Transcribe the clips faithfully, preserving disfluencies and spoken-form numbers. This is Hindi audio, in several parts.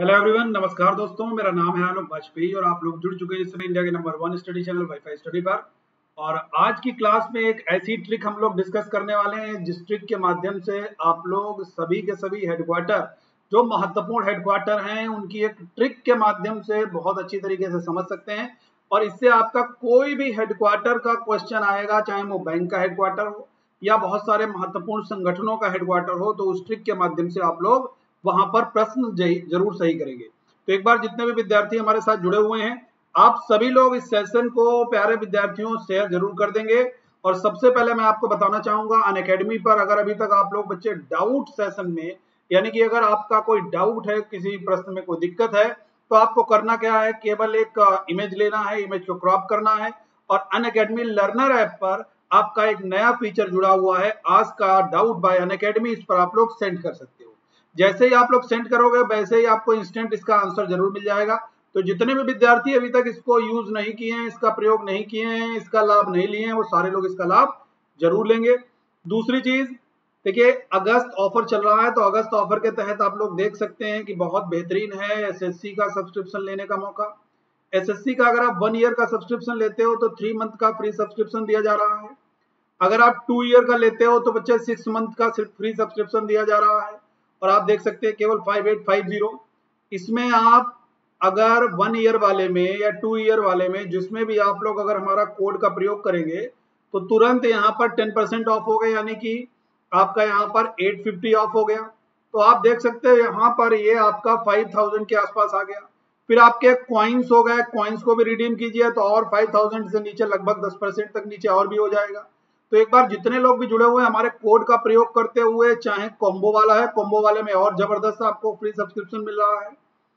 हेलो एवरीवन, नमस्कार दोस्तों। मेरा नाम है आलोक वाजपेयी और आप लोग जुड़ चुके हैं इस समय इंडिया के number one study channel WiFi study पर। और आज की क्लास में एक ऐसी ट्रिक हम लोग डिस्कस करने वाले हैं जिस ट्रिक के माध्यम से आप लोग सभी के सभी हेडक्वार्टर, जो महत्वपूर्ण हेडक्वार्टर हैं, उनकी एक ट्रिक के माध्यम से बहुत अच्छी तरीके से समझ सकते हैं। और इससे आपका कोई भी हेडक्वार्टर का क्वेश्चन आएगा, चाहे वो बैंक का हेडक्वार्टर हो या बहुत सारे महत्वपूर्ण संगठनों का हेडक्वार्टर हो, तो उस ट्रिक के माध्यम से आप लोग वहां पर प्रश्न जरूर सही करेंगे। तो एक बार जितने भी विद्यार्थी हमारे साथ जुड़े हुए हैं, आप सभी लोग इस सेशन को प्यारे विद्यार्थियों शेयर जरूर कर देंगे। और सबसे पहले मैं आपको बताना चाहूंगा, अनअकैडमी पर अगर अभी तक आप लोग बच्चे डाउट सेशन में, यानी कि अगर आपका कोई डाउट है, किसी प्रश्न में कोई दिक्कत है, तो आपको करना क्या है, केवल एक इमेज लेना है, इमेज को क्रॉप करना है और अनअकैडमी लर्नर ऐप पर आपका एक नया फीचर जुड़ा हुआ है, आज का डाउट बाय अनअकैडमी। इस पर आप लोग सेंड कर सकते हो। जैसे ही आप लोग सेंड करोगे वैसे ही आपको इंस्टेंट इसका आंसर जरूर मिल जाएगा। तो जितने भी विद्यार्थी अभी तक इसको यूज नहीं किए हैं, इसका प्रयोग नहीं किए हैं, इसका लाभ नहीं लिए हैं, वो सारे लोग इसका लाभ जरूर लेंगे। दूसरी चीज देखिए, अगस्त ऑफर चल रहा है, तो अगस्त ऑफर के तहत आप लोग देख सकते हैं कि बहुत बेहतरीन है एसएससी का सब्सक्रिप्शन लेने का मौका। एसएससी का अगर आप वन ईयर का सब्सक्रिप्शन लेते हो तो थ्री मंथ का फ्री सब्सक्रिप्शन दिया जा रहा है। अगर आप टू ईयर का लेते हो तो बच्चे सिक्स मंथ का फ्री सब्सक्रिप्शन दिया जा रहा है। और आप देख सकते हैं केवल फाइव एट फाइव जीरो। इसमें आप अगर वन ईयर वाले में या टू ईयर वाले में, जिसमें भी आप लोग अगर हमारा कोड का प्रयोग करेंगे तो तुरंत यहाँ पर टेन परसेंट ऑफ हो गए, यानी कि आपका यहाँ पर एट फिफ्टी ऑफ हो गया। तो आप देख सकते हैं यहाँ पर ये आपका फाइव थाउजेंड के आसपास आ गया। फिर आपके क्वाइंस हो गए, क्वाइंस को भी रिडीम कीजिए तो और फाइव थाउजेंड से नीचे लगभग दस परसेंट तक नीचे और भी हो जाएगा। तो एक बार जितने लोग भी जुड़े हुए हैं हमारे कोड का प्रयोग करते हुए, चाहे कॉम्बो वाला है, कॉम्बो वाले में और जबरदस्त आपको फ्री सब्सक्रिप्शन मिल रहा है।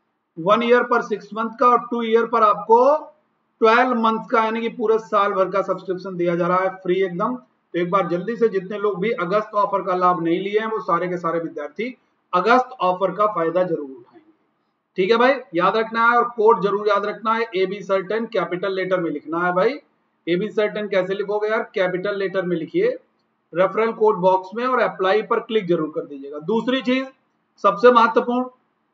वन ईयर पर सिक्स मंथ का और टू ईयर पर आपको ट्वेल्व मंथ का, यानी कि पूरे साल भर का सब्सक्रिप्शन दिया जा रहा है फ्री एकदम। तो एक बार जल्दी से जितने लोग भी अगस्त ऑफर का लाभ नहीं लिए हैं, वो सारे के सारे विद्यार्थी अगस्त ऑफर का फायदा जरूर उठाएंगे। ठीक है भाई, याद रखना है और कोड जरूर याद रखना है। A B sir ten capital letter में लिखना है भाई। ए बी सर्टेन कैसे लिखोगे यार, कैपिटल लेटर में लिखिए रेफरल कोड बॉक्स में और अप्लाई पर क्लिक जरूर कर दीजिएगा। दूसरी चीज सबसे महत्वपूर्ण,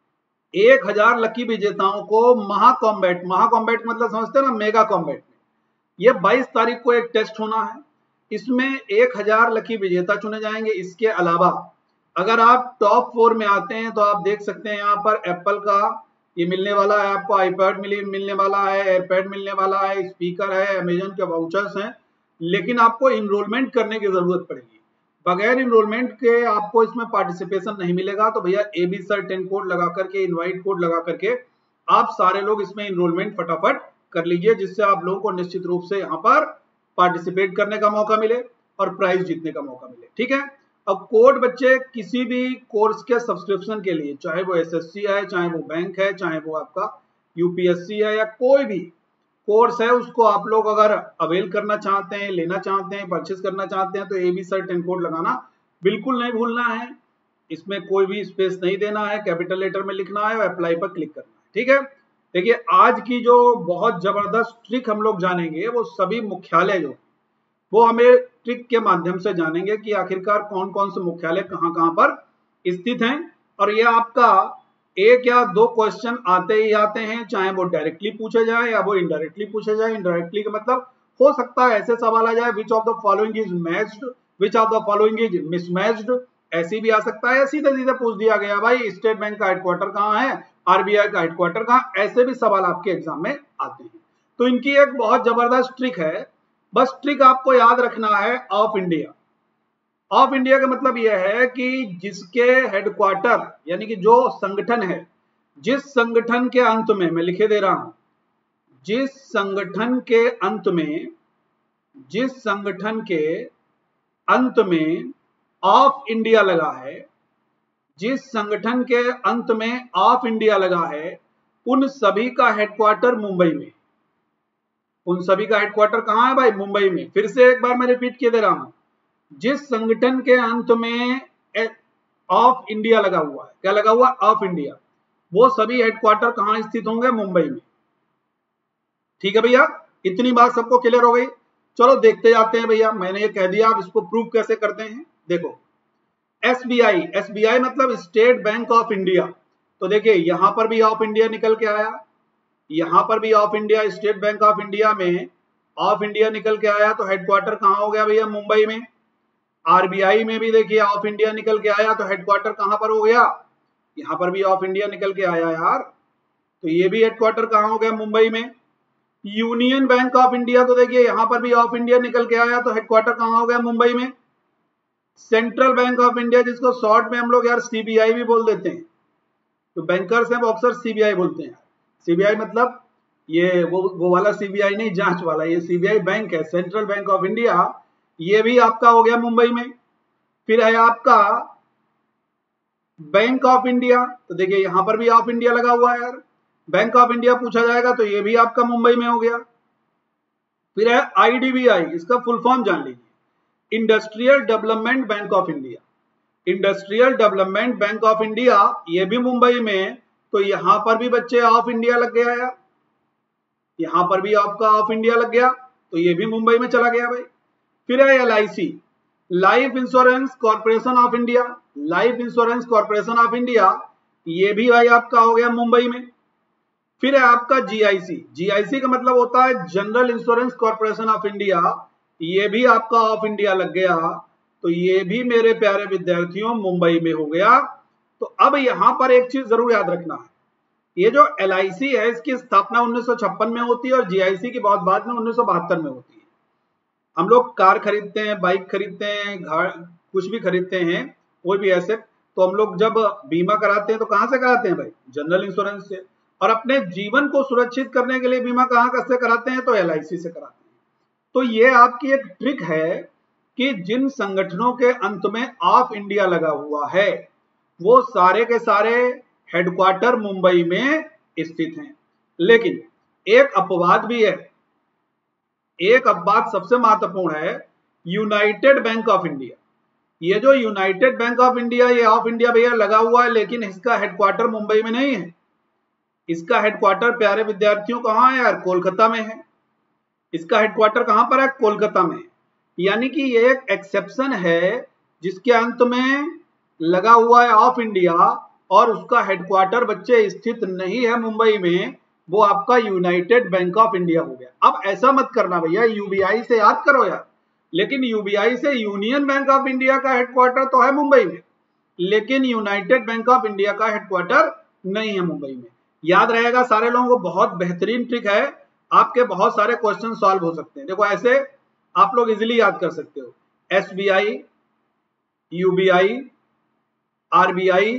एक हजार लकी विजेताओं को महाकॉम्बैट, महाकॉम्बैट मतलब समझते हैं ना, मेगा कॉम्बैट में ये बाईस तारीख को एक टेस्ट होना है। इसमें एक हजार लकी विजेता चुने जाएंगे। इसके अलावा अगर आप टॉप फोर में आते हैं तो आप देख सकते हैं यहाँ पर एप्पल का ये मिलने वाला है, आपको आईपैड मिले मिलने वाला है, एयरपैड मिलने वाला है, स्पीकर है, अमेजन के वाउचर्स हैं। लेकिन आपको इनरोलमेंट करने की जरूरत पड़ेगी। बगैर इनरोलमेंट के आपको इसमें पार्टिसिपेशन नहीं मिलेगा। तो भैया A B sir ten code लगा करके, इनवाइट कोड लगा करके आप सारे लोग इसमें इनरोलमेंट फटाफट कर लीजिए, जिससे आप लोगों को निश्चित रूप से यहाँ पर पार्टिसिपेट करने का मौका मिले और प्राइज जीतने का मौका मिले। ठीक है, अब कोड बच्चे किसी भी कोर्स के सब्सक्रिप्शन के लिए, चाहे वो एसएससी है, चाहे वो बैंक है, चाहे वो आपका यूपीएससी है, या कोई भी कोर्स है, उसको आप लोग अगर अवेल करना चाहते हैं, लेना चाहते हैं, परचेस करना चाहते हैं, तो A B sir ten code लगाना बिल्कुल नहीं भूलना है। इसमें कोई भी स्पेस नहीं देना है, कैपिटल लेटर में लिखना है और अप्लाई पर क्लिक करना है। ठीक है, देखिए आज की जो बहुत जबरदस्त ट्रिक हम लोग जानेंगे, वो सभी मुख्यालय जो वो हमें ट्रिक के माध्यम से जानेंगे कि आखिरकार कौन कौन से मुख्यालय कहां कहां पर स्थित हैं। और ये आपका एक या दो क्वेश्चन आते ही आते हैं, चाहे वो डायरेक्टली पूछे जाए या वो इनडायरेक्टली पूछे जाए। इनडायरेक्टली का मतलब हो सकता है ऐसे सवाल आ जाए, which of the following is matched, which of the following is mismatched, ऐसी भी आ सकता है। सीधे सीधे पूछ दिया गया भाई स्टेट बैंक का हेडक्वार्टर कहाँ है, आरबीआई का हेडक्वार्टर कहाँ, ऐसे भी सवाल आपके एग्जाम में आते हैं। तो इनकी एक बहुत जबरदस्त ट्रिक है, बस ट्रिक आपको याद रखना है, ऑफ इंडिया। ऑफ इंडिया का मतलब यह है कि जिसके हेडक्वार्टर, यानी कि जो संगठन है, जिस संगठन के अंत में, मैं लिखे दे रहा हूं, जिस संगठन के अंत में, जिस संगठन के अंत में ऑफ इंडिया लगा है, जिस संगठन के अंत में ऑफ इंडिया लगा है, उन सभी का हेडक्वार्टर मुंबई में। उन सभी का हेडक्वार्टर कहां है भाई, मुंबई में। फिर से एक बार मैं रिपीट किए दे रहा हूं, जिस संगठन के अंत में ऑफ इंडिया लगा हुआ है, क्या लगा हुआ, ऑफ इंडिया, वो सभी हेडक्वार्टर कहां स्थित होंगे, मुंबई में। ठीक है भैया, इतनी बात सबको क्लियर हो गई। चलो देखते जाते हैं भैया, मैंने ये कह दिया, आप इसको प्रूव कैसे करते हैं। देखो एसबीआई, एसबीआई मतलब स्टेट बैंक ऑफ इंडिया। तो देखिए यहां पर भी ऑफ इंडिया निकल के आया, यहां पर भी of India, State Bank of India में ऑफ इंडिया निकल के आया, तो हेडक्वार्टर कहां हो गया भैया? मुंबई में। आरबीआई में भी देखिए ऑफ इंडिया निकल के आया, तो हेडक्वार्टर कहां पर हो गया? यहां पर भी ऑफ इंडिया निकल के आया यार, तो ये भी हेडक्वार्टर कहां हो गया? मुंबई में। यूनियन बैंक ऑफ इंडिया, तो देखिए यहां पर भी ऑफ इंडिया निकल के आया, तो हेडक्वार्टर कहां हो गया? मुंबई में। सेंट्रल बैंक ऑफ इंडिया, जिसको शॉर्ट में हम लोग यार सीबीआई भी बोल देते हैं, तो बैंकर्स हैं वो अक्सर सीबीआई बोलते हैं। सीबीआई मतलब ये वो वो वाला सीबीआई नहीं, जांच वाला, ये सीबीआई बैंक है, सेंट्रल बैंक ऑफ इंडिया। ये भी आपका हो गया मुंबई में। फिर है आपका बैंक ऑफ इंडिया, तो देखिए यहां पर भी ऑफ इंडिया लगा हुआ है यार, बैंक ऑफ इंडिया पूछा जाएगा तो ये भी आपका मुंबई में हो गया। फिर है आईडीबीआई, इसका फुल फॉर्म जान लीजिए, Industrial Development Bank of India. Industrial Development Bank of India, ये भी मुंबई में, तो यहां पर भी बच्चे ऑफ इंडिया लग गया यार, यहां पर भी आपका ऑफ इंडिया लग गया, तो ये भी मुंबई में चला गया भाई। फिर है LIC, Life Insurance Corporation of India, Life Insurance Corporation of India, ये भी भाई आपका हो गया मुंबई में। फिर है आपका जीआईसी, जीआईसी का मतलब होता है General Insurance Corporation of India, ये भी आपका ऑफ इंडिया लग गया, तो ये भी मेरे प्यारे विद्यार्थियों मुंबई में हो गया। तो अब यहां पर एक चीज जरूर याद रखना है, ये जो एलआईसी है इसकी स्थापना उन्नीस सौ छप्पन में होती है और जीआईसी की बहुत बाद में उन्नीस सौ बहत्तर में होती है। हम लोग कार खरीदते हैं, बाइक खरीदते हैं, घर कुछ भी खरीदते हैं, कोई भी एसेट, तो हम लोग जब बीमा कराते हैं तो कहां से कराते हैं भाई? जनरल इंश्योरेंस से। और अपने जीवन को सुरक्षित करने के लिए बीमा कहां से कराते हैं? तो एलआईसी से कराते हैं। तो ये आपकी एक ट्रिक है कि जिन संगठनों के अंत में ऑफ इंडिया लगा हुआ है वो सारे के सारे हेडक्वार्टर मुंबई में स्थित हैं। लेकिन एक अपवाद भी है, एक अपवाद सबसे महत्वपूर्ण है, यूनाइटेड बैंक ऑफ इंडिया। ये जो यूनाइटेड बैंक ऑफ इंडिया, ये ऑफ इंडिया भैया लगा हुआ है, लेकिन इसका हेडक्वार्टर मुंबई में नहीं है। इसका हेडक्वार्टर प्यारे विद्यार्थियों कहां है यार? कोलकाता में है। इसका हेडक्वार्टर कहां पर है? कोलकाता में। यानी कि ये एक एक्सेप्शन है जिसके अंत में लगा हुआ है ऑफ इंडिया और उसका हेडक्वार्टर बच्चे स्थित नहीं है मुंबई में, वो आपका यूनाइटेड बैंक ऑफ इंडिया हो गया। अब ऐसा मत करना भैया, यूबीआई से याद करो यार, लेकिन यूबीआई से यूनियन बैंक ऑफ इंडिया का हेडक्वार्टर तो है मुंबई में, लेकिन यूनाइटेड बैंक ऑफ इंडिया का हेडक्वार्टर नहीं है मुंबई में। याद रहेगा सारे लोगों को, बहुत बेहतरीन ट्रिक है, आपके बहुत सारे क्वेश्चन सॉल्व हो सकते हैं। देखो ऐसे आप लोग इजिली याद कर सकते हो, एसबीआई, यूबीआई, आरबीआई,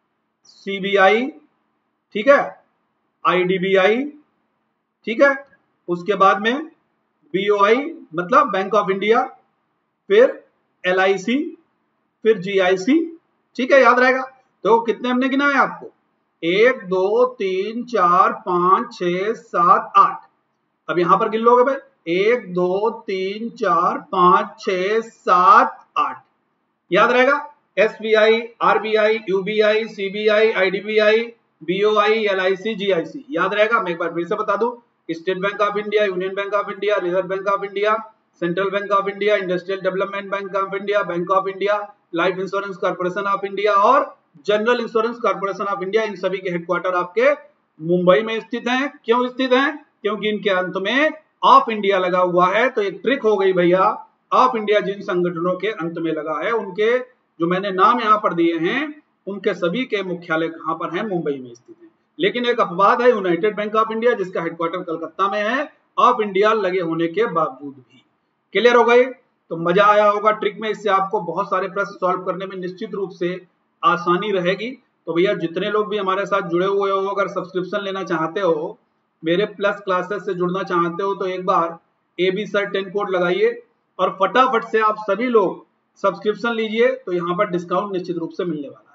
सीबीआई, ठीक है, आईडीबीआई, ठीक है, उसके बाद में बीओआई मतलब बैंक ऑफ इंडिया, फिर एलआईसी, फिर जीआईसी, ठीक है, याद रहेगा। तो कितने हमने गिना है आपको? एक, दो, तीन, चार, पांच, छह, सात, आठ। अब यहां पर गिन लोगे भाई, एक, दो, तीन, चार, पांच, छह, सात, आठ, याद रहेगा। SBI, RBI, UBI, CBI, IDBI, BOI, LIC, GIC, याद रहेगा। मैं एक बार फिर से बता दूं, State Bank of India, Union Bank of India, Reserve Bank of India, Central Bank of India, Industrial Development Bank of India, Bank of India, Life Insurance Corporation of India और General Insurance Corporation of India, इन सभी के हेडक्वार्टर आपके मुंबई में स्थित हैं। क्यों स्थित हैं? क्योंकि इनके अंत में ऑफ इंडिया लगा हुआ है। तो एक ट्रिक हो गई भैया, ऑफ इंडिया जिन संगठनों के अंत में लगा है उनके जो मैंने नाम यहाँ पर दिए हैं उनके सभी के मुख्यालय कहां पर है? मुंबई में स्थित है। लेकिन एक अपवाद है, यूनाइटेड बैंक ऑफ इंडिया जिसका हेडक्वार्टर कलकत्ता में है, ऑफ इंडिया लगे होने के बावजूद भी। क्लियर हो गई? तो मजा आया होगा ट्रिक में, इससे आपको बहुत सारे प्रश्न सॉल्व करने में निश्चित रूप से आसानी रहेगी। तो भैया जितने लोग भी हमारे साथ जुड़े हुए हो, अगर सब्सक्रिप्शन लेना चाहते हो, मेरे प्लस क्लासेस से जुड़ना चाहते हो, तो एक बार A B sir ten code लगाइए और फटाफट से आप सभी लोग सब्सक्रिप्शन लीजिए, तो यहाँ पर डिस्काउंट निश्चित रूप से मिलने वाला है।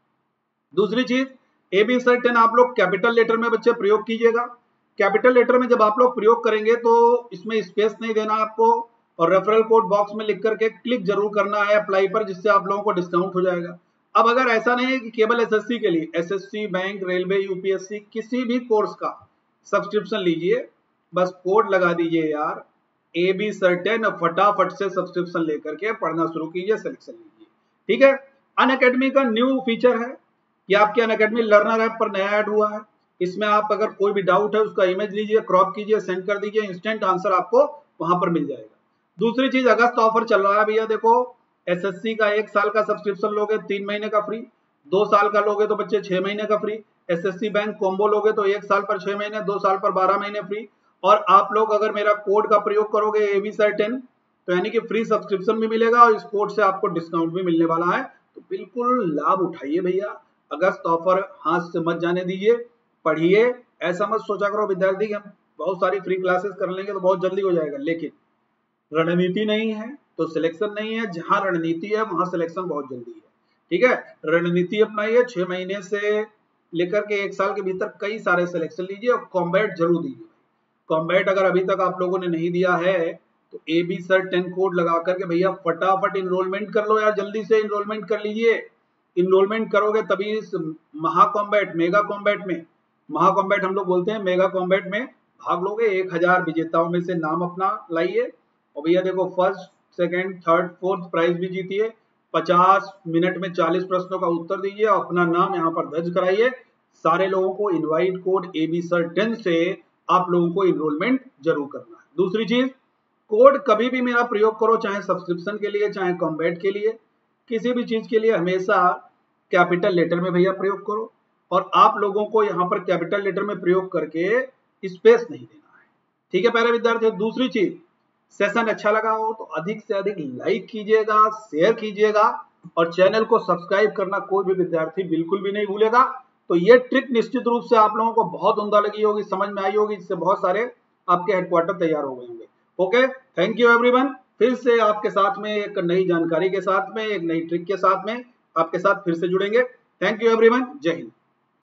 दूसरी चीज, ए बी सर टेन आप लोग कैपिटल लेटर में बच्चे प्रयोग कीजिएगा। कैपिटल लेटर में जब आप लोग प्रयोग करेंगे तो इसमें स्पेस नहीं देना आपको, और रेफरल कोड बॉक्स में लिख करके क्लिक जरूर करना है अप्लाई पर, जिससे आप लोगों को डिस्काउंट हो जाएगा। अब अगर ऐसा नहीं है कि केवल एसएससी के लिए, एसएससी, बैंक, रेलवे, यूपीएससी, किसी भी कोर्स का सब्सक्रिप्शन लीजिए, बस कोड लगा दीजिए यार ए बी सर्टेन, फटाफट से सब्सक्रिप्शन लेकर के पढ़ना शुरू कीजिए, सिलेक्शन लीजिए, ठीक है। अनअकैडमी का न्यू फीचर है, ये आपके अनअकैडमी लर्नर ऐप पर नया ऐड हुआ है। इसमें आप अगर कोई भी डाउट है उसका इमेज लीजिए, क्रॉप कीजिए, सेंड कर दीजिए, इंस्टेंट आंसर आपको वहां पर मिल जाएगा। दूसरी चीज, अगस्त ऑफर चल रहा है भैया। देखो, एसएससी का एक साल का सब्सक्रिप्शन लोगे तीन महीने का फ्री, दो साल का लोगे तो बच्चे छह महीने का फ्री, एसएससी बैंक कॉम्बो लोगे तो एक साल पर छह महीने, दो साल पर बारह महीने फ्री, और आप लोग अगर मेरा कोड का प्रयोग करोगे एबी सर टेन तो यानी कि फ्री सब्सक्रिप्शन भी मिलेगा और इस कोड से आपको डिस्काउंट भी मिलने वाला है। तो बिल्कुल लाभ उठाइए भैया, अगस्त ऑफर हाथ से मत जाने दीजिए, पढ़िए। ऐसा मत सोचा करो विद्यार्थी कि हम बहुत सारी फ्री क्लासेस कर लेंगे तो बहुत जल्दी हो जाएगा, लेकिन रणनीति नहीं है तो सिलेक्शन नहीं है। जहां रणनीति है वहां सिलेक्शन बहुत जल्दी है। ठीक है, रणनीति अपनाइए, छह महीने से लेकर के एक साल के भीतर कई सारे सिलेक्शन लीजिए और कॉम्बैट जरूर दीजिए। कॉम्बैट अगर अभी तक आप लोगों ने नहीं दिया है तो A B sir ten code लगा करके भैया फटाफट इनरोलमेंट कर लो यार, जल्दी से इनरोलमेंट कर लीजिए। इनरोलमेंट करोगे तभी इस महा कॉम्बैट, मेगा कॉम्बैट में, महा कॉम्बैट हम लोग बोलते हैं, मेगा कॉम्बैट में भाग लोगे। एक हजार विजेताओं में से नाम अपना लाइए और भैया देखो first second third fourth prize भी जीतिए। पचास मिनट में चालीस प्रश्नों का उत्तर दीजिए, अपना नाम यहाँ पर दर्ज कराइए। सारे लोगों को invite code A B sir ten से आप लोगों को इनरोलमेंट जरूर करना है। दूसरी चीज, कोड कभी भी मेरा प्रयोग करो, चाहे सब्सक्रिप्शन के लिए चाहे कॉम्बैट के लिए, किसी भी चीज के लिए हमेशा कैपिटल लेटर में भैया प्रयोग करो। और आप लोगों को यहाँ पर कैपिटल लेटर में प्रयोग करके स्पेस नहीं देना है। ठीक है प्यारे विद्यार्थी। दूसरी चीज, सेशन अच्छा लगा हो तो अधिक से अधिक लाइक कीजिएगा, शेयर कीजिएगा और चैनल को सब्सक्राइब करना कोई भी विद्यार्थी बिल्कुल भी नहीं भूलेगा। तो ये ट्रिक निश्चित रूप से आप लोगों को बहुत उम्दा लगी होगी, समझ में आई होगी, जिससे बहुत सारे आपके हेडक्वार्टर तैयार हो गए होंगे। Okay, thank you everyone. फिर से आपके साथ में एक नई जानकारी के साथ में, एक नई ट्रिक के साथ में आपके साथ फिर से जुड़ेंगे। थैंक यू एवरीवन, जय हिंद।